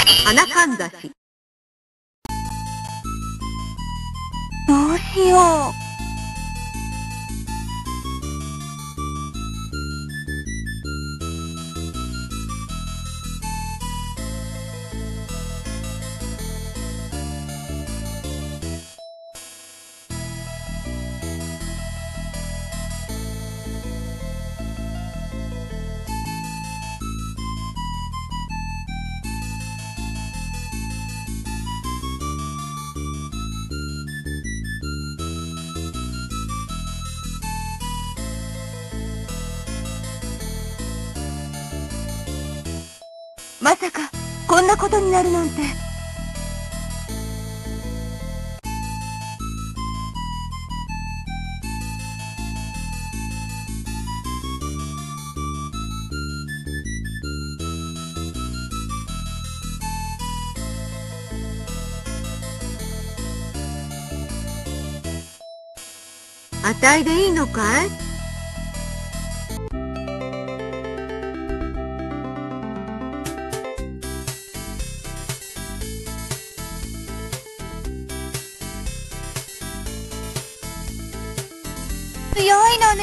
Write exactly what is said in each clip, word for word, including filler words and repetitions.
花かんざし。 どうしよう。まさかこんなことになるなんて。 あたいでいいのかい？ 強いのね。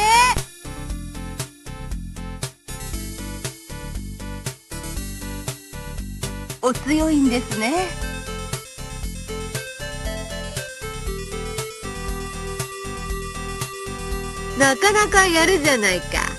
お強いんですね。 なかなかやるじゃないか。